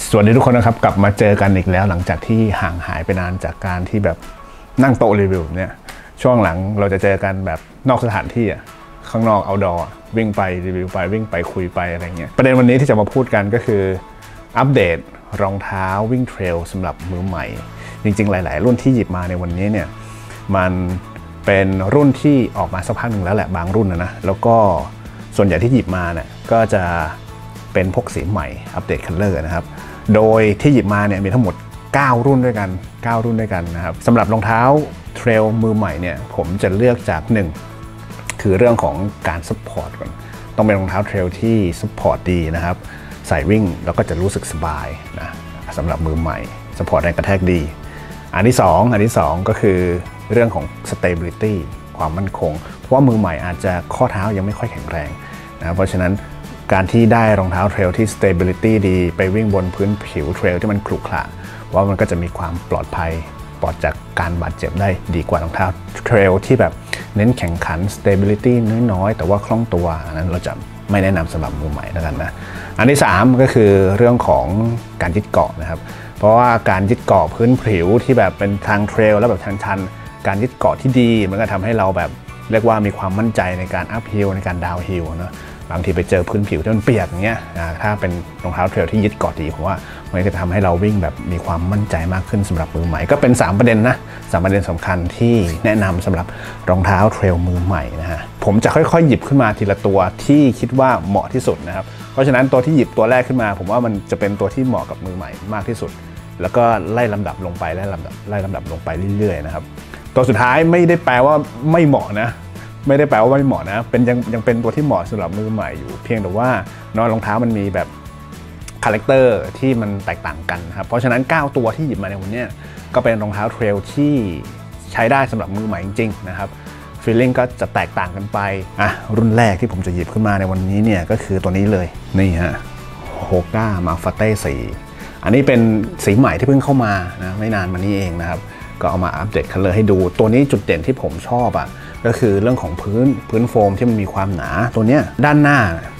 สวัสดีทุกคนนะครับกลับมาเจอกันอีกแล้วหลังจากที่ห่างหายไปนานจากการที่แบบนั่งโต๊ะรีวิวเนี่ยช่วงหลังเราจะเจอกันแบบนอกสถานที่ข้างนอกเอาดอวิ่งไปรีวิวไปวิ่งไปคุยไปอะไรเงี้ยประเด็นวันนี้ที่จะมาพูดกันก็คืออัปเดตรองเท้าวิ่งเทรลสำหรับมือใหม่จริงๆหลายๆรุ่นที่หยิบมาในวันนี้เนี่ยมันเป็นรุ่นที่ออกมาสักพักหนึ่งแล้วแหละบางรุ่นนะแล้วก็ส่วนใหญ่ที่หยิบมาเนี่ยก็จะเป็นพวกสีใหม่อัปเดตคัลเลอร์นะครับโดยที่หยิบมาเนี่ยมีทั้งหมด9รุ่นด้วยกัน9รุ่นด้วยกันนะครับสำหรับรองเท้าเทรลมือใหม่เนี่ยผมจะเลือกจาก1คือเรื่องของการซัพพอร์ตก่อนต้องเป็นรองเท้าเทรลที่ซัพพอร์ตดีนะครับใส่วิ่งแล้วก็จะรู้สึกสบายนะสำหรับมือใหม่ซัพพอร์ตแรงกระแทกดีอันที่2ก็คือเรื่องของ stability ความมั่นคงเพราะว่ามือใหม่อาจจะข้อเท้ายังไม่ค่อยแข็งแรงนะเพราะฉะนั้นการที่ได้รองเท้าเทรลที่ stability ดีไปวิ่งบนพื้นผิวเทรลที่มันขรุขระว่ามันก็จะมีความปลอดภัยปลอดจากการบาดเจ็บได้ดีกว่ารองเท้าเทรลที่แบบเน้นแข่งขัน stability น้อยๆแต่ว่าคล่องตัวอันนั้นเราจะไม่แนะนำสำหรับมือใหม่แล้วกันนะอันที่3ก็คือเรื่องของการยึดเกาะนะครับเพราะว่าการยึดเกาะพื้นผิวที่แบบเป็นทางเทรลแล้วแบบชันๆการยึดเกาะที่ดีมันก็ทำให้เราแบบเรียกว่ามีความมั่นใจในการอัพฮิลในการดาวน์ฮิลเนาะบางทีไปเจอพื้นผิวที่มันเปียกอย่างเงี้ยถ้าเป็นรองเท้าเทรลที่ยึดเกาะดีผมว่ามันจะทำให้เราวิ่งแบบมีความมั่นใจมากขึ้นสำหรับมือใหม่ก็เป็น3ประเด็นนะ3ประเด็นสำคัญที่แนะนำสำหรับรองเท้าเทรลมือใหม่นะฮะผมจะค่อยๆหยิบขึ้นมาทีละตัวที่คิดว่าเหมาะที่สุดนะครับเพราะฉะนั้นตัวที่หยิบตัวแรกขึ้นมาผมว่ามันจะเป็นตัวที่เหมาะกับมือใหม่มากที่สุดแล้วก็ไล่ลำดับลงไปไล่ลำดับลงไปเรื่อยๆนะครับตัวสุดท้ายไม่ได้แปลว่าไม่เหมาะนะไม่ได้แปลว่าไม่เหมาะนะเป็นยังเป็นตัวที่เหมาะสำหรับมือใหม่อยู่เพียงแต่ว่ารองเท้ามันมีแบบคาแรคเตอร์ที่มันแตกต่างกันครับเพราะฉะนั้น9ตัวที่หยิบมาในวันนี้ก็เป็นรองเท้าเทรลที่ใช้ได้สำหรับมือใหม่จริงๆนะครับฟีลลิ่งก็จะแตกต่างกันไปรุ่นแรกที่ผมจะหยิบขึ้นมาในวันนี้เนี่ยก็คือตัวนี้เลยนี่ฮะโฮก้ามาฟาเต้4อันนี้เป็นสีใหม่ที่เพิ่งเข้ามานะไม่นานมานี้เองนะครับก็เอามาอัปเดตคัลเลอร์ให้ดูตัวนี้จุดเด่นที่ผมชอบก็คือเรื่องของพื้นโฟมที่มันมีความหนาตัวนี้ด้านหน้า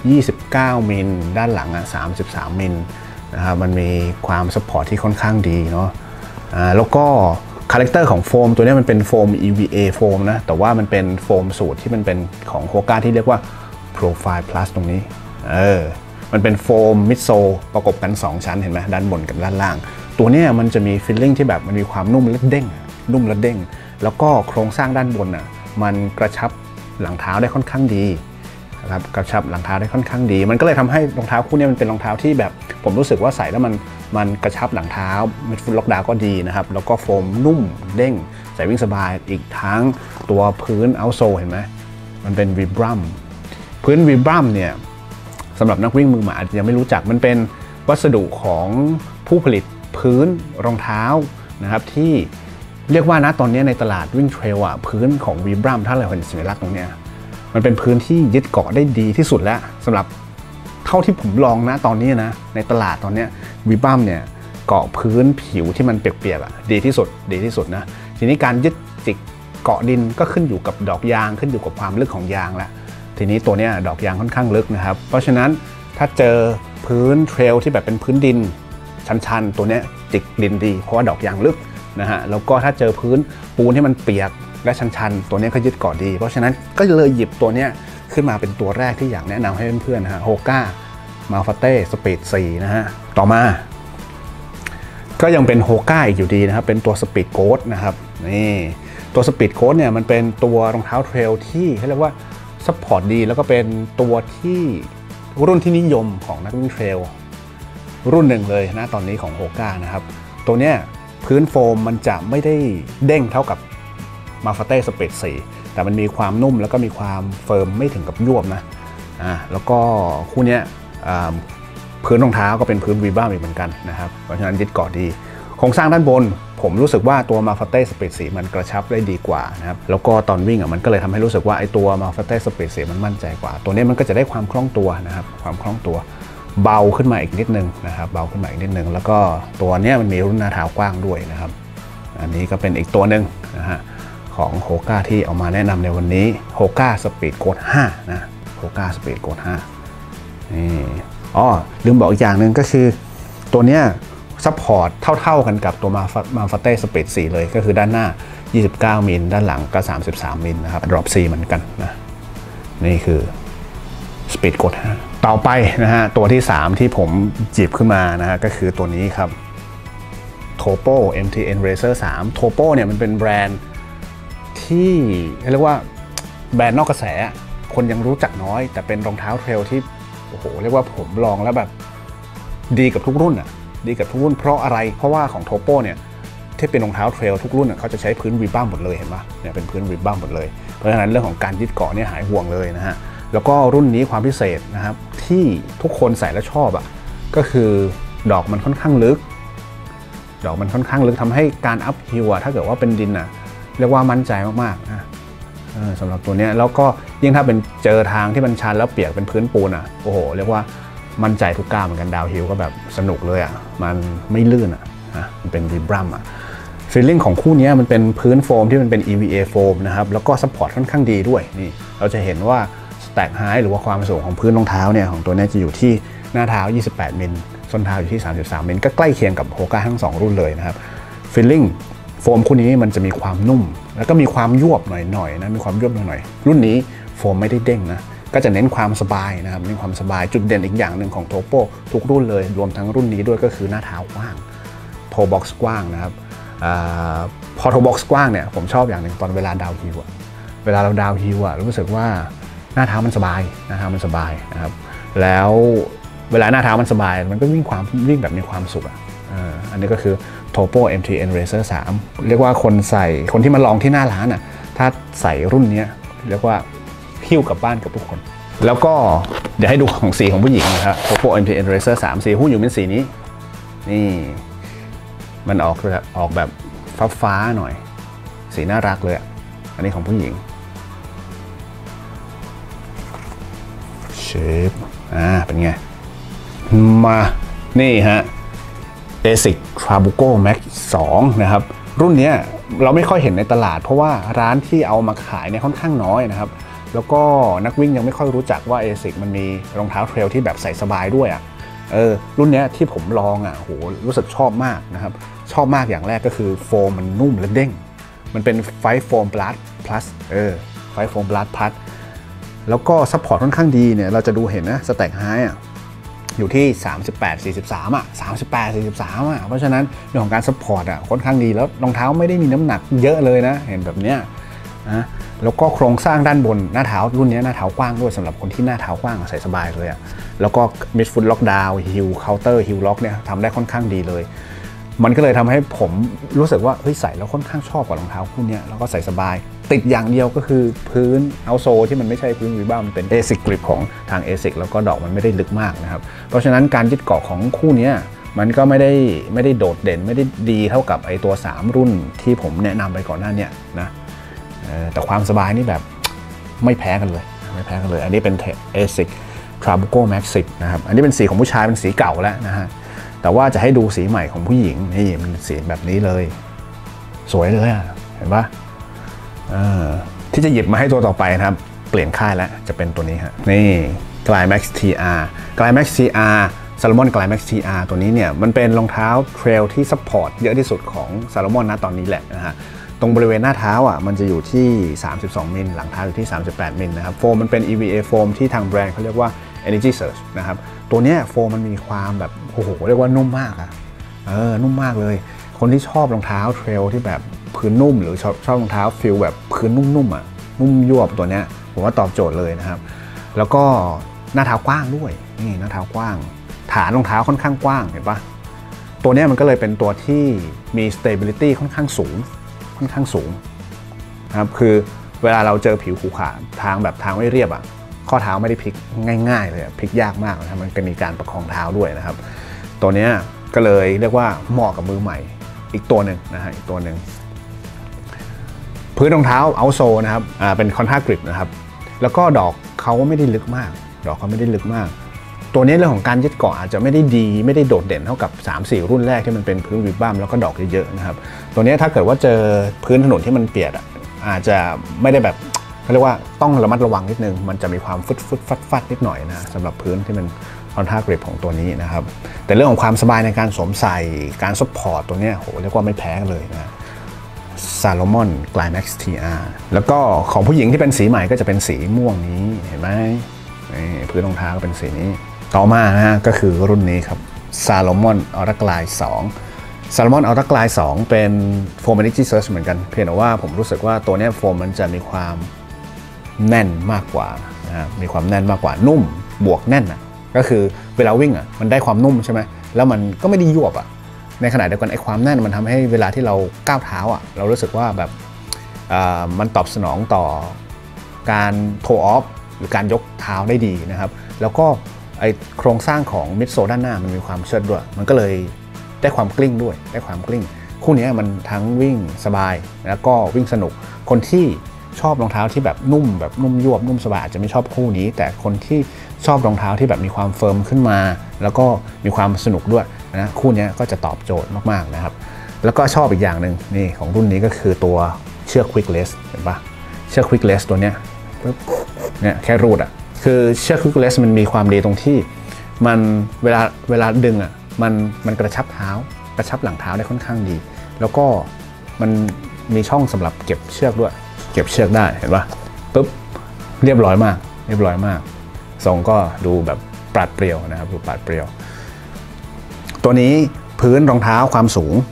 29มิลด้านหลัง33มิลนะครับมันมีความซัพพอร์ตที่ค่อนข้างดีเนาะแล้วก็คาแรคเตอร์ของโฟมตัวนี้มันเป็นโฟม EVA โฟมนะแต่ว่ามันเป็นโฟมสูตรที่มันเป็นของโฮก้าที่เรียกว่า Profile Plus ตรงนี้มันเป็นโฟมมิดโซประกบกัน2ชั้นเห็นไหมด้านบนกับด้านล่างตัวนี้มันจะมีฟีลลิ่งที่แบบมันมีความนุ่มและเด้งแล้วก็โครงสร้างด้านบนมันกระชับหลังเท้าได้ค่อนข้างดีนะครับกระชับหลังเท้าได้ค่อนข้างดีมันก็เลยทำให้รองเท้าคู่นี้มันเป็นรองเท้าที่แบบผมรู้สึกว่าใส่แล้วมันกระชับหลังเท้ามิดฟุตล็อกดาวน์ก็ดีนะครับแล้วก็โฟมนุ่มเด้งใส่วิ่งสบายอีกทั้งตัวพื้นเอาท์โซลเห็นไหมมันเป็นวีบรัมพื้นวีบรัมเนี่ยสำหรับนักวิ่งมือใหม่อาจจะยังไม่รู้จักมันเป็นวัสดุของผู้ผลิตพื้นรองเท้านะครับที่เรียกว่านะตอนนี้ในตลาดวิ่งเทรลพื้นของวีบรัมถ้าเราเห็นสัญลักษณ์ตรงนี้มันเป็นพื้นที่ยึดเกาะได้ดีที่สุดแล้วสำหรับเท่าที่ผมลองนะตอนนี้นะในตลาดตอนนี้วีบรัมเนี่ยเกาะพื้นผิวที่มันเปียกๆดีที่สุดนะทีนี้การยึดจิกเกาะดินก็ขึ้นอยู่กับดอกยางขึ้นอยู่กับความลึกของยางแล้วทีนี้ตัวนี้ดอกยางค่อนข้างลึกนะครับเพราะฉะนั้นถ้าเจอพื้นเทรลที่แบบเป็นพื้นดินชันๆตัวนี้จิกดินดีเพราะว่าดอกยางลึกนะฮะแล้วก็ถ้าเจอพื้นปูนที่มันเปียกและชันๆตัวนี้ก็ยึดเกาะดีเพราะฉะนั้นก็เลยหยิบตัวนี้ขึ้นมาเป็นตัวแรกที่อยากแนะนำให้เพื่อนๆนะฮะโฮก้ามาฟาเต้สปีด4นะฮะต่อมาก็ยังเป็นโฮก้าอีกอยู่ดีนะครับเป็นตัวสปีดโค้ดนะครับนี่ตัวสปีดโค้ดเนี่ยมันเป็นตัวรองเท้าเทรลที่เขาเรียกว่าซัพพอร์ตดีแล้วก็เป็นตัวที่รุ่นที่นิยมของนักวิ่งเทรลรุ่นหนึ่งเลยนะตอนนี้ของโฮก้านะครับตัวเนี้ยพื้นโฟมมันจะไม่ได้เด้งเท่ากับมาฟาเต้สปีด4แต่มันมีความนุ่มแล้วก็มีความเฟิร์มไม่ถึงกับยวบนะแล้วก็คู่นี้พื้นรองเท้าก็เป็นพื้นวีบ้าอีกเหมือนกันนะครับเพราะฉะนั้นยึดเกาะดีโครงสร้างด้านบนผมรู้สึกว่าตัวมาฟาเต้สปีด4มันกระชับได้ดีกว่านะครับแล้วก็ตอนวิ่งมันก็เลยทำให้รู้สึกว่าไอตัวมาฟาเต้สปีด4มันมั่นใจกว่าตัวนี้มันก็จะได้ความคล่องตัวนะครับความคล่องตัวเบาขึ้นมาอีกนิดนึงนะครับเบาขึ้นมาอีกนิดนึงแล้วก็ตัวนี้มันมีรุ่นหน้าเท้ากว้างด้วยนะครับอันนี้ก็เป็นอีกตัวหนึ่งนะฮะของโฮก้าที่เอามาแนะนำในวันนี้โฮก้าสปีดโค้ด5นะโฮก้าสปีดโค้ด5นี่ลืมบอกอีกอย่างหนึ่งก็คือตัวเนี้ยซัพพอร์ตเท่ากันกับตัวมาฟาเต้สปีด4เลยก็คือด้านหน้า29มิลด้านหลังก็33มิลนะครับดรอป4เหมือนกันนะนี่คือสปีดกด5ต่อไปนะฮะตัวที่3ที่ผมจีบขึ้นมานะฮะก็คือตัวนี้ครับ Topo MTN Racer 3 Topo เนี่ยมันเป็นแบรนด์ที่เรียกว่าแบรนด์นอกกระแสคนยังรู้จักน้อยแต่เป็นรองเท้าเทรลที่โอ้โหเรียกว่าผมลองแล้วแบบดีกับทุกรุ่นอ่ะดีกับทุกรุ่นเพราะอะไรเพราะว่าของ Topo เนี่ยที่เป็นรองเท้าเทรลทุกรุ่นเขาจะใช้พื้นวีบัมหมดเลยเห็นปะเนี่ยเป็นพื้นวีบัมหมดเลยเพราะฉะนั้นเรื่องของการยึดเกาะเนี่ยหายห่วงเลยนะฮะแล้วก็รุ่นนี้ความพิเศษนะครับที่ทุกคนใส่แล้วชอบอ่ะก็คือดอกมันค่อนข้างลึกทำให้การอัพฮิลถ้าเกิดว่าเป็นดินอ่ะเรียกว่ามั่นใจมากๆนะสำหรับตัวนี้แล้วก็ยิ่งถ้าเป็นเจอทางที่มันชันแล้วเปียกเป็นพื้นปูนอ่ะโอ้โหเรียกว่ามั่นใจทุกก้าวเหมือนกันดาวฮิลก็แบบสนุกเลยอ่ะมันไม่ลื่นอ่ะมันเป็นวีบรัมอ่ะฟีลลิ่งของคู่นี้มันเป็นพื้นโฟมที่มันเป็น EVA โฟมนะครับแล้วก็ซัพพอร์ตค่อนข้างดีด้วยนี่เราจะเห็นว่าสแต็กไฮหรือว่าความสูงของพื้นรองเท้าเนี่ยของตัวนี้จะอยู่ที่หน้าเท้า28มิลส้นเท้าอยู่ที่33มิลก็ใกล้เคียงกับโฮก้าทั้ง2รุ่นเลยนะครับฟีลลิ่งโฟมคู่นี้มันจะมีความนุ่มแล้วก็มีความยวบหน่อยๆนะมีความยวบหน่อยๆรุ่นนี้โฟมไม่ได้เด้งนะก็จะเน้นความสบายนะครับเน้นความสบายจุดเด่นอีกอย่างหนึ่งของโทโปทุกรุ่นเลยรวมทั้งรุ่นนี้ด้วยก็คือหน้าเท้ากว้างโทบ็อกซ์กว้างนะครับพอโทบ็อกซ์กว้างเนี่ยผมชอบอย่างหนึ่งตอนเวลาดาวฮิลเวลาเราดาวฮิลรู้สึกว่าหน้าเท้ามันสบายนะครับแล้วเวลาหน้าเท้ามันสบายมันก็วิ่งแบบมีความสุขอันนี้ก็คือ Topo MTN Racer 3เรียกว่าคนที่มาลองที่หน้าร้านอ่ะถ้าใส่รุ่นนี้เรียกว่าหิ้วกลับบ้านกับทุกคนแล้วก็เดี๋ยวให้ดูของสีของผู้หญิงนะครับ Topo MTN Racer 3สีผู้หญิงเป็นสีนี้นี่มันออกแบบฟ้าหน่อยสีน่ารักเลยอันนี้ของผู้หญิงเชฟเป็นไงมานี่ฮะ ASIC Trabuco Max 2นะครับรุ่นนี้เราไม่ค่อยเห็นในตลาดเพราะว่าร้านที่เอามาขายเนี่ยค่อนข้างน้อยนะครับแล้วก็นักวิ่งยังไม่ค่อยรู้จักว่า ASIC มันมีรองเท้าเทรลที่แบบใส่สบายด้วยรุ่นนี้ที่ผมลองโหรู้สึกชอบมากนะครับชอบมากอย่างแรกก็คือโฟมมันนุ่มและเด้งมันเป็นไฟโฟมพลัสไฟโฟมพลัสแล้วก็ซัพพอร์ตค่อนข้างดีเนี่ยเราจะดูเห็นนะสแต็กไฮอยู่ที่38-43เพราะฉะนั้นเรื่องของการซัพพอร์ตค่อนข้างดีแล้วรองเท้าไม่ได้มีน้ำหนักเยอะเลยนะเห็นแบบเนี้ยนะแล้วก็โครงสร้างด้านบนหน้าเท้ารุ่นนี้หน้าเท้ากว้างด้วยสำหรับคนที่หน้าเท้ากว้างใส่สบายเลยแล้วก็มิดฟุตล็อกดาวน์ฮิลเคาน์เตอร์ฮิลล็อกเนี่ยทำได้ค่อนข้างดีเลยมันก็เลยทำให้ผมรู้สึกว่าใส่แล้วค่อนข้างชอบกับรองเท้าคู่นี้แล้วก็ใส่สบายติดอย่างเดียวก็คือพื้นเอาโซที่มันไม่ใช่พื้นวีบัมเป็น ASIC Grip ของทาง ASIC แล้วก็ดอกมันไม่ได้ลึกมากนะครับเพราะฉะนั้นการยึดเกาะของคู่นี้มันก็ไม่ได้โดดเด่นไม่ได้ดีเท่ากับไอตัว3รุ่นที่ผมแนะนำไปก่อนหน้านี้นะแต่ความสบายนี่แบบไม่แพ้กันเลยอันนี้เป็น ASIC Trabuco Max 10นะครับอันนี้เป็นสีของผู้ชายเป็นสีเก่าแล้วนะฮะแต่ว่าจะให้ดูสีใหม่ของผู้หญิงนี่มันสีแบบนี้เลยสวยเลยเห็นปะที่จะหยิบมาให้ตัวต่อไปนะครับเปลี่ยนค่ายแล้วจะเป็นตัวนี้ฮะนี่ Climax TR Climax TR Salomon Climax TR ตัวนี้เนี่ยมันเป็นรองเท้าเทรลที่ซัพพอร์ตเยอะที่สุดของ Salomon ณตอนนี้แหละนะฮะตรงบริเวณหน้าเท้ามันจะอยู่ที่32มิลหลังเท้าอยู่ที่38มิลนะครับโฟมมันเป็น EVA โฟมที่ทางแบรนด์เขาเรียกว่า Energy Surge นะครับตัวนี้โฟมมันมีความแบบโอ้โหเรียกว่านุ่มมากนุ่มมากเลยคนที่ชอบรองเท้าเทรลที่แบบพื้นนุ่มหรือชอบรองเท้าฟิลแบบพื้นนุ่มนุ่มยวบตัวนี้ผมว่าตอบโจทย์เลยนะครับแล้วก็หน้าเท้ากว้างด้วยนี่หน้าเท้ากว้างฐานรองเท้าค่อนข้างกว้างเห็นปะตัวนี้มันก็เลยเป็นตัวที่มี stability ค่อนข้างสูงนะครับคือเวลาเราเจอผิวขรุขระทางไม่เรียบข้อเท้าไม่ได้พลิกง่ายๆเลยพลิกยากมากนะครับมันก็มีการประคองเท้าด้วยนะครับตัวนี้ก็เลยเรียกว่าเหมาะกับมือใหม่อีกตัวหนึ่งนะฮะอีกตัวหนึ่งพื้นรองเท้าเอาโซนะครับเป็นคอนทาคกริปนะครับแล้วก็ดอกเขาไม่ได้ลึกมากตัวนี้เรื่องของการยึดเกาะอาจจะไม่ได้ดีไม่ได้โดดเด่นเท่ากับ 3-4 รุ่นแรกที่มันเป็นพื้นวีบัมแล้วก็ดอกเยอะๆนะครับตัวนี้ถ้าเกิดว่าเจอพื้นถนนที่มันเปียกอาจจะไม่ได้แบบเขาเรียกว่าต้องระมัดระวังนิดนึงมันจะมีความฟัดนิดหน่อยนะสำหรับพื้นที่มัน Contact Grip ของตัวนี้นะครับแต่เรื่องของความสบายในการสวมใส่การซัพพอร์ตตัวนี้โหเรียกว่าไม่แพ้เลยนะ Salomon Climax TR แล้วก็ของผู้หญิงที่เป็นสีใหม่ก็จะเป็นสีม่วงนี้เห็นไหมพื้นรองเท้าก็เป็นสีนี้ต่อมานะก็คือรุ่นนี้ครับ Salomon Ultra Glide 2 Salomon Ultra Glide 2 เป็นโฟม Energy Surge เหมือนกันเพียงแต่ว่าผมรู้สึกว่าตัวนี้โฟมมันจะมีความแน่นมากกว่านะมีความแน่นมากกว่านุ่มบวกแน่นอ่ะก็คือเวลาวิ่งอ่ะมันได้ความนุ่มใช่ไหมแล้วมันก็ไม่ได้ยวบอ่ะในขณะเดียวกันไอ้ความแน่นมันทำให้เวลาที่เราก้าวเท้าอ่ะเรารู้สึกว่าแบบมันตอบสนองต่อการโทออฟหรือการยกเท้าได้ดีนะครับแล้วก็ไอโครงสร้างของมิดโซลด้านหน้ามันมีความเชิดด้วยมันก็เลยได้ความกลิ้งด้วยได้ความกลิ้งคู่นี้มันทั้งวิ่งสบายแล้วก็วิ่งสนุกคนที่ชอบรองเท้าที่แบบนุ่มยวบนุ่มสบายอาจจะไม่ชอบคู่นี้แต่คนที่ชอบรองเท้าที่แบบมีความเฟิร์มขึ้นมาแล้วก็มีความสนุกด้วยนะคู่นี้ก็จะตอบโจทย์มากๆนะครับแล้วก็ชอบอีกอย่างหนึ่งนี่ของรุ่นนี้ก็คือตัวเชือก Quick Lace เห็นปะเชือก Quick Lace ตัวเนี้ยเนี่ยแค่รูดอ่ะคือเชือก Quick Lace มันมีความดีตรงที่มันเวลาดึงอ่ะมันกระชับเท้ากระชับหลังเท้าได้ค่อนข้างดีแล้วก็มันมีช่องสำหรับเก็บเชือกด้วยเก็บเชือกได้เห็นปะปุ๊บเรียบร้อยมากทรงก็ดูแบบปราดเปรียวนะครับดูปราดเปรียวตัวนี้พื้นรองเท้าความสูง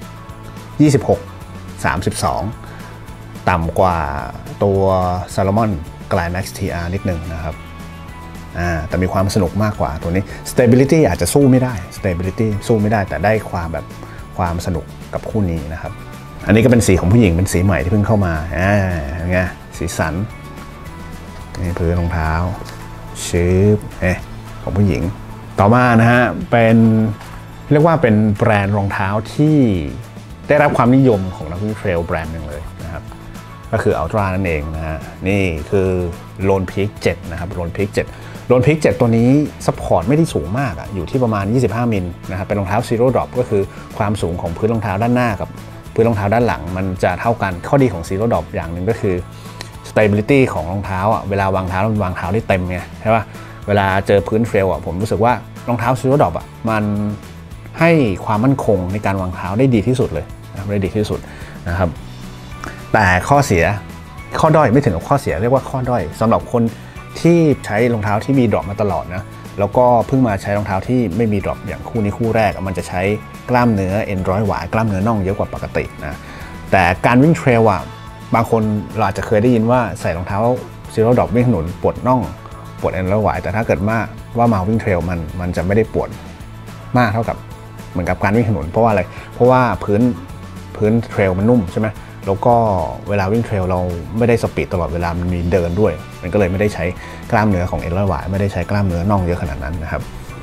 26 32ต่ำกว่าตัว Salomon Climax TR นิดนึงนะครับแต่มีความสนุกมากกว่าตัวนี้ Stability อาจจะสู้ไม่ได้ Stability สู้ไม่ได้แต่ได้ความสนุกกับคู่นี้นะครับอันนี้ก็เป็นสีของผู้หญิงเป็นสีใหม่ที่เพิ่งเข้ามาไงสีสันนี่พื้นรองเท้าชืบของผู้หญิงต่อมานะฮะเป็นเรียกว่าเป็นแบรนด์รองเท้าที่ได้รับความนิยมของนักวิ่งเทรลแบรนด์หนึ่งเลยนะครับก็คือ Ultra นั่นเองนะฮะนี่คือ Lone Peak 7นะครับ Lone Peak 7 Lone Peak 7 ตัวนี้ซัพพอร์ตไม่ได้สูงมากอยู่ที่ประมาณ25มิลนะครับเป็นรองเท้า Zero Drop ก็คือความสูงของพื้นรองเท้าด้านหน้ากับพื้นรองเท้าด้านหลังมันจะเท่ากันข้อดีของ Zero Drop อย่างหนึ่งก็คือ Stability ของรองเท้าเวลาวางเท้ามันวางเท้าได้เต็มไงใช่ป่ะเวลาเจอพื้นเทรลผมรู้สึกว่ารองเท้า Zero Drop มันให้ความมั่นคงในการวางเท้าได้ดีที่สุดเลยนะครับได้ดีที่สุดนะครับแต่ข้อด้อยไม่ถึงกับข้อเสียเรียกว่าข้อด้อยสำหรับคนที่ใช้รองเท้าที่มีดรอปมาตลอดนะแล้วก็เพิ่งมาใช้รองเท้าที่ไม่มีดรอปอย่างคู่นี้คู่แรกมันจะใช้กล้ามเนื้อเอ็นร้อยหวายกล้ามเนื้อน่องเยอะกว่าปกตินะแต่การวิ่งเทรลบางคนเราอาจจะเคยได้ยินว่าใส่รองเท้าซีโร่ดรอปวิ่งถนนปวดน่องปวดเอ็นร้อยหวายแต่ถ้าเกิดว่ามาวิ่งเทรลมันจะไม่ได้ปวดมากเท่ากับเหมือนกับการวิ่งถนนเพราะว่าอะไรเพราะว่าพื้นเทรลมันนุ่มใช่ไหมแล้วก็เวลาวิ่งเทรลเราไม่ได้สปีดตลอดเวลามันมีเดินด้วยมันก็เลยไม่ได้ใช้กล้ามเนื้อของเอ็นร้อยหวายไม่ได้ใช้กล้ามเนื้อน่องเยอะขนาดนั้นนะครับ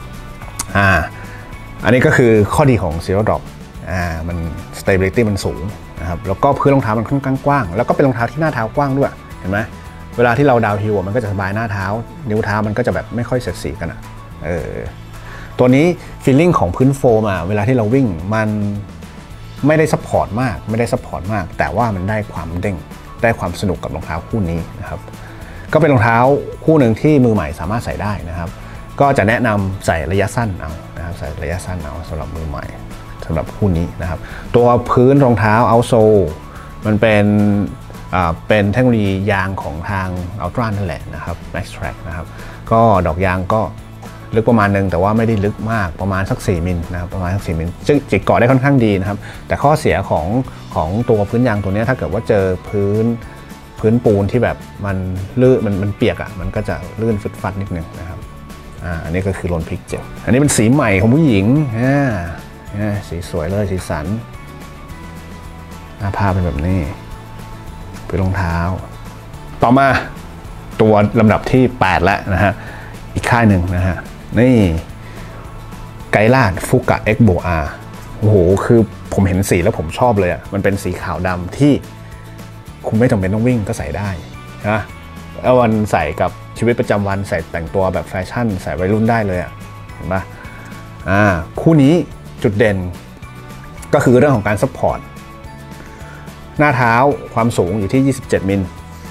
อันนี้ก็คือข้อดีของ Zero Drop มัน stability มันสูงนะครับแล้วก็พื้นรองเท้ามันค่อนข้างกว้างแล้วก็เป็นรองเท้าที่หน้าเท้ากว้างด้วยเห็นไหมเวลาที่เราดาวฮิลมันก็จะสบายหน้าเท้านิ้วเท้ามันก็จะแบบไม่ค่อยเสียดสีกันตัวนี้ฟีลลิ่งของพื้นโฟมเวลาที่เราวิ่งมันไม่ได้ซัพพอร์ตมากแต่ว่ามันได้ความเด้งได้ความสนุกกับรองเท้าคู่นี้นะครับก็เป็นรองเท้าคู่หนึ่งที่มือใหม่สามารถใส่ได้นะครับก็จะแนะนำใส่ระยะสั้นเอานะครับใส่ระยะสั้นเอาสำหรับมือใหม่สำหรับคู่นี้นะครับตัวพื้นรองเท้าเอาโซมันเป็นเทคโนโลยียางของทาง Ultra นั่นแหละนะครับ Max Track นะครับก็ดอกยางก็ลึกประมาณนึงแต่ว่าไม่ได้ลึกมากประมาณสัก4มิลนะครับประมาณสัก4มิลจิกเกาะได้ค่อนข้างดีนะครับแต่ข้อเสียของตัวพื้นยางตัวนี้ถ้าเกิดว่าเจอพื้นปูนที่แบบมันลื่นมันเปียกมันก็จะลื่นฟึดฟัดนิดนึงนะครับอันนี้ก็คือLone Peak 7อันนี้เป็นสีใหม่ของผู้หญิงสีสวยเลยสีสันหน้าผ้าเป็นแบบนี้เป็นรองเท้าต่อมาตัวลำดับที่8แล้วนะฮะอีกค่ายหนึ่งนะฮะนี่ไกลาดฟุกะเอ็กโบอาโอ้โหคือผมเห็นสีแล้วผมชอบเลยมันเป็นสีขาวดำที่คุณไม่จำเป็นต้องวิ่งก็ใส่ได้นะแล้ววันใส่กับชีวิตประจำวันใส่แต่งตัวแบบแฟชั่นใส่วัยรุ่นได้เลยเห็นปะคู่นี้จุดเด่นก็คือเรื่องของการซัพพอร์ตหน้าเท้าความสูงอยู่ที่27มิล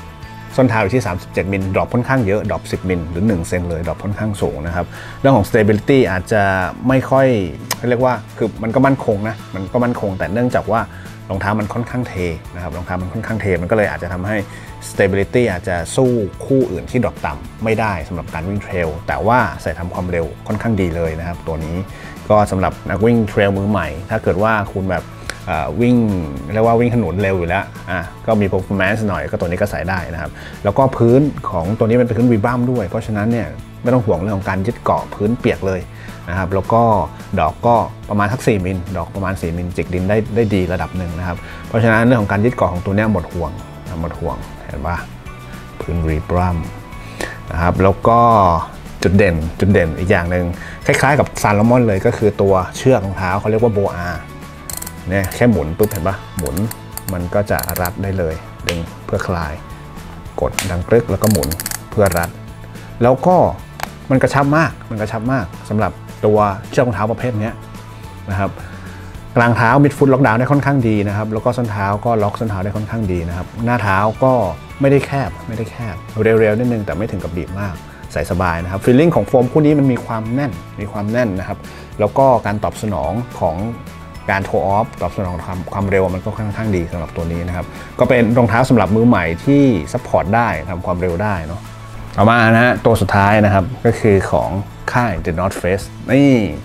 ส้นเท้าอยู่ที่37มิลดรอปค่อนข้างเยอะดรอป10มิลหรือ1เซนเลยดรอปค่อนข้างสูงนะครับเรื่องของ stability อาจจะไม่ค่อยเรียกว่าคือมันก็มั่นคงนะมันก็มั่นคงแต่เนื่องจากว่ารองเท้ามันค่อนข้างเทนะครับรองเท้ามันค่อนข้างเทมันก็เลยอาจจะทำให้ stability อาจจะสู้คู่อื่นที่ดรอปต่ำไม่ได้สำหรับการวิ่งเทรลแต่ว่าใส่ทำความเร็วค่อนข้างดีเลยนะครับตัวนี้ก็สำหรับนักวิ่งเทรลมือใหม่ถ้าเกิดว่าคุณแบบวิ่งเรียกว่าวิ่งถนนเร็วอยู่แล้วก็มี performance หน่อยก็ตัวนี้ก็ใส่ได้นะครับแล้วก็พื้นของตัวนี้เป็นพื้นวีบัมด้วยเพราะฉะนั้นเนี่ยไม่ต้องห่วงเรื่องของการยึดเกาะพื้นเปียกเลยนะครับแล้วก็ดอกก็ประมาณสัก4มิลดอกประมาณ4มิลจิกดินได้ดีระดับหนึ่งนะครับเพราะฉะนั้นเรื่องของการยึดเกาะของตัวนี้หมดห่วงเห็นปะพื้นวีบัมนะครับแล้วก็จุดเด่นอีกอย่างหนึ่งคล้ายๆกับซาโลมอนเลยก็คือตัวเชือกรองเท้าเขาเรียกว่าโบอาเนี่ยแค่หมุนปุ๊บเห็นปะหมุนมันก็จะรัดได้เลยดึงเพื่อคลายกดดังกรึกแล้วก็หมุนเพื่อรัดแล้วก็มันกระชับมากสำหรับตัวเชือกรองเท้าประเภทนี้นะครับกลางเท้ามิดฟุตล็อกดาวน์ได้ค่อนข้างดีนะครับแล้วก็ส้นเท้าก็ล็อกส้นเท้าได้ค่อนข้างดีนะครับหน้าเท้าก็ไม่ได้แคบเร็วๆนิดนึงแต่ไม่ถึงกับบีบมากใส่สบายนะครับฟีลลิ่งของโฟมคู่นี้มันมีความแน่นนะครับแล้วก็การตอบสนองของการโทออฟตอบสนองความเร็วมันก็ค่อนข้างดีสำหรับตัวนี้นะครับก็เป็นรองเท้าสำหรับมือใหม่ที่ซัพพอร์ตได้ทำความเร็วได้เนาะต่อมานะฮะตัวสุดท้ายนะครับก็คือของค่าย The North Face นี่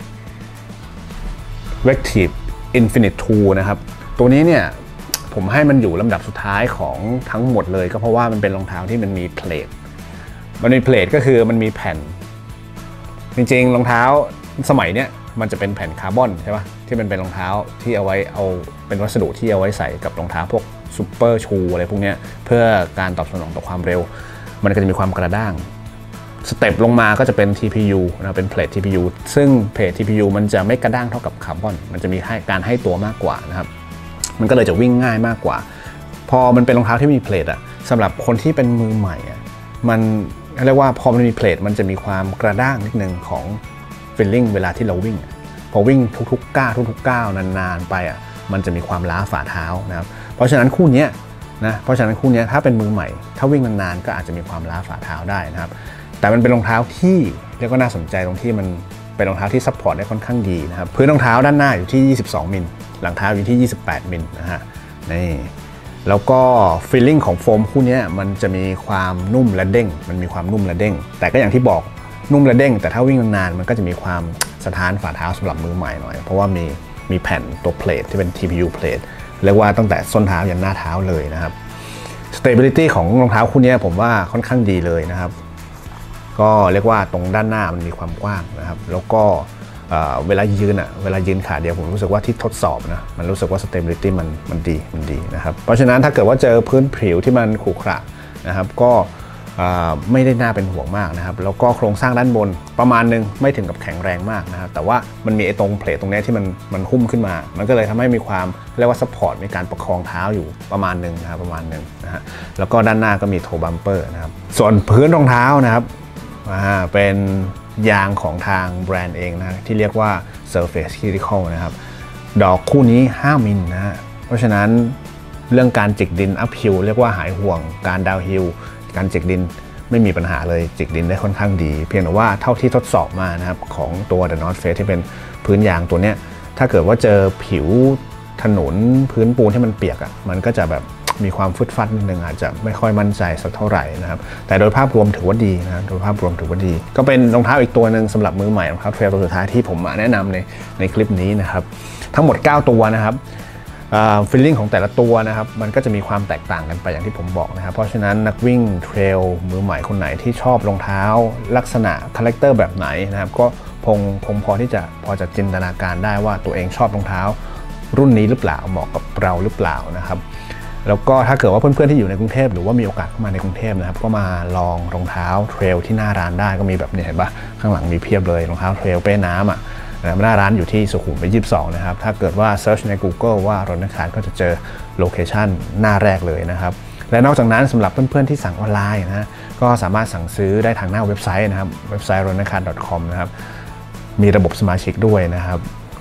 Vective Infinite 2 นะครับตัวนี้เนี่ยผมให้มันอยู่ลำดับสุดท้ายของทั้งหมดเลยก็เพราะว่ามันเป็นรองเท้าที่มันมีเพลทก็คือมันมีแผ่นจริงๆรองเท้าสมัยเนี้ยมันจะเป็นแผ่นคาร์บอนใช่ปะที่มันเป็นรองเท้าที่เอาเป็นวัสดุที่เอาไว้ใส่กับรองเท้าพวกซูเปอร์ชูอะไรพวกนี้เพื่อการตอบสนองต่อความเร็วมันก็จะมีความกระด้างสเต็ปลงมาก็จะเป็น TPU นะเป็นเพลท TPU ซึ่งเพลท TPU มันจะไม่กระด้างเท่ากับคาร์บอนมันจะมีการให้ตัวมากกว่านะครับมันก็เลยจะวิ่งง่ายมากกว่าพอมันเป็นรองเท้าที่มีเพลทอะสำหรับคนที่เป็นมือใหม่อะมันเรียกว่าพอมันมีเพลทมันจะมีความกระด้างนิดนึงของฟีลลิ่งเวลาที่เราวิ่งพอวิ่งทุกๆก้าวนานๆไปอ่ะมันจะมีความล้าฝ่าเท้านะครับเพราะฉะนั้นคู่นี้ถ้าเป็นมือใหม่ถ้าวิ่งนานๆก็อาจจะมีความล้าฝ่าเท้าได้นะครับแต่มันเป็นรองเท้าที่เรียกว่าน่าสนใจตรงที่มันเป็นรองเท้าที่ซัพพอร์ตได้ค่อนข้างดีนะครับพื้นรองเท้าด้านหน้าอยู่ที่22มิลหลังเท้าอยู่ที่28มิลนะฮะนี่แล้วก็ฟีลลิ่งของโฟมคู่นี้มันจะมีความนุ่มและเด้งแต่ก็อย่างที่บอกนุ่มและเด้งแต่ถ้าวิ่งนานๆมันก็จะมีความสถานฝ่าเท้าสำหรับมือใหม่หน่อยเพราะว่ามีแผ่นตัวเพลทที่เป็น TPU เพลทเรียกว่าตั้งแต่ส้นเท้ายันหน้าเท้าเลยนะครับ stability ของรองเท้าคู่นี้ผมว่าค่อนข้างดีเลยนะครับก็เรียกว่าตรงด้านหน้ามันมีความกว้างนะครับแล้วก็เวลายืนขาเดียวผมรู้สึกว่าที่ทดสอบนะมันรู้สึกว่า stability มันดีนะครับเพราะฉะนั้นถ้าเกิดว่าเจอพื้นผิวที่มันขรุขระนะครับก็ไม่ได้น่าเป็นห่วงมากนะครับแล้วก็โครงสร้างด้านบนประมาณนึงไม่ถึงกับแข็งแรงมากนะครับแต่ว่ามันมีไอ้ตรงเพลทตรงนี้ที่มันหุ้มขึ้นมามันก็เลยทำให้มีความเรียกว่าซัพพอร์ตมีการประคองเท้าอยู่ประมาณนึงนะครับนะฮะแล้วก็ด้านหน้าก็มีโทบัมเปอร์นะครับส่วนพื้นรองเท้านะครับเป็นยางของทางแบรนด์เองนะที่เรียกว่า Surface Critical นะครับดอกคู่นี้5มิลนะฮะเพราะฉะนั้นเรื่องการจิกดินอัพฮิลเรียกว่าหายห่วงการดาวฮิลการจิกดินไม่มีปัญหาเลยจิกดินได้ค่อนข้างดีเพียงแต่ว่าเท่าที่ทดสอบมานะครับของตัว The North Face ที่เป็นพื้นยางตัวเนี้ยถ้าเกิดว่าเจอผิวถนนพื้นปูนที่มันเปียกอ่ะมันก็จะแบบมีความฟึดฟัดนิดนึงอาจจะไม่ค่อยมั่นใจสักเท่าไหร่นะครับแต่โดยภาพรวมถือว่าดีนะโดยภาพรวมถือว่าดีก็เป็นรองเท้าอีกตัวหนึ่งสำหรับมือใหม่รองเท้าเทรลตัวสุดท้ายที่ผมแนะนำในคลิปนี้นะครับทั้งหมด9ตัวนะครับฟีลลิ่งของแต่ละตัวนะครับมันก็จะมีความแตกต่างกันไปอย่างที่ผมบอกนะครับเพราะฉะนั้นนักวิ่งเทรลมือใหม่คนไหนที่ชอบรองเท้าลักษณะคาแรคเตอร์แบบไหนนะครับก็คงพอจะจินตนาการได้ว่าตัวเองชอบรองเท้ารุ่นนี้หรือเปล่าเหมาะกับเราหรือเปล่านะครับแล้วก็ถ้าเกิดว่าเพื่อนๆที่อยู่ในกรุงเทพหรือว่ามีโอกาสเข้ามาในกรุงเทพนะครับก็มาลองรองเท้าเทรลที่หน้าร้านได้ก็มีแบบนี้เห็นปะข้างหลังมีเพียบเลยรองเท้าเทรลเป้น้ำอ่ะหน้าร้านอยู่ที่สุขุมวิท 22นะครับถ้าเกิดว่าเซิร์ชใน Google ว่ารถนักขับก็จะเจอโลเคชันหน้าแรกเลยนะครับและนอกจากนั้นสำหรับเพื่อนๆที่สั่งออนไลน์นะก็สามารถสั่งซื้อได้ทางหน้าเว็บไซต์นะครับเว็บไซต์ ronnakat.com นะครับมีระบบสมาชิกด้วยนะครับ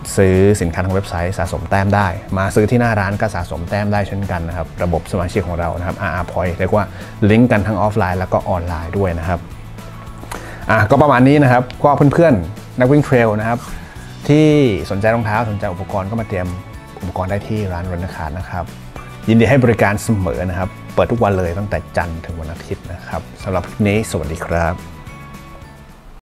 ซื้อสินค้าทางเว็บไซต์สะสมแต้มได้มาซื้อที่หน้าร้านก็สะสมแต้มได้เช่นกันนะครับระบบสมาชิกของเรานะครับ RR Point เรียกว่าลิงก์กันทั้งออฟไลน์แล้วก็ออนไลน์ด้วยนะครับก็ประมาณนี้นะครับก็เพื่อนๆนักวิ่งเทรลนะครับที่สนใจรองเท้าสนใจอุปกรณ์ก็มาเตรียมอุปกรณ์ได้ที่ร้านรันคาร์ดนะครับยินดีให้บริการเสมอนะครับเปิดทุกวันเลยตั้งแต่จันทร์ถึงวันอาทิตย์นะครับสำหรับคลิปนี้สวัสดีครับ